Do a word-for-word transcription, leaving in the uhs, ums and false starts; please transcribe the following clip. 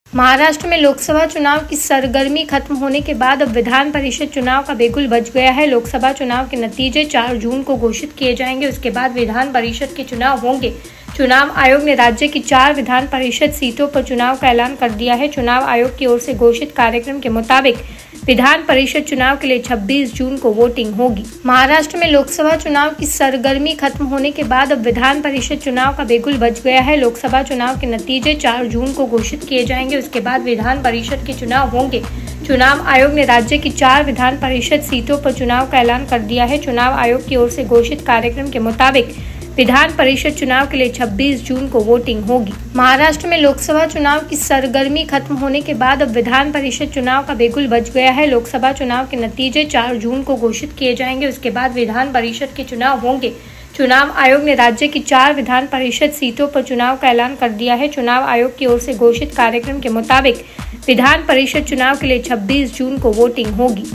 महाराष्ट्र में लोकसभा चुनाव की सरगर्मी खत्म होने के बाद अब विधान परिषद चुनाव का बिगुल बज गया है। लोकसभा चुनाव के नतीजे चार जून को घोषित किए जाएंगे। उसके बाद विधान परिषद के चुनाव होंगे। चुनाव आयोग ने राज्य की चार विधान परिषद सीटों पर चुनाव का ऐलान कर दिया है। चुनाव आयोग की ओर से घोषित कार्यक्रम के मुताबिक विधान परिषद चुनाव के लिए छब्बीस जून को वोटिंग होगी। महाराष्ट्र में लोकसभा चुनाव की सरगर्मी खत्म होने के बाद अब विधान परिषद चुनाव का बिगुल बज गया है। लोकसभा चुनाव के नतीजे चार जून को घोषित किए जाएंगे। उसके बाद विधान परिषद के चुनाव होंगे। चुनाव आयोग ने राज्य की चार विधान परिषद सीटों पर चुनाव का ऐलान कर दिया है। चुनाव आयोग की ओर से घोषित कार्यक्रम के मुताबिक विधान परिषद चुनाव के लिए छब्बीस जून को वोटिंग होगी। महाराष्ट्र में लोकसभा चुनाव की सरगर्मी खत्म होने के बाद अब विधान परिषद चुनाव का बिगुल बज गया है। लोकसभा चुनाव के नतीजे चार जून को घोषित किए जाएंगे। उसके बाद विधान परिषद के चुनाव होंगे। चुनाव आयोग ने राज्य की चार विधान परिषद सीटों पर चुनाव का ऐलान कर दिया है। चुनाव आयोग की ओर से घोषित कार्यक्रम के मुताबिक विधान परिषद चुनाव के लिए छब्बीस जून को वोटिंग होगी।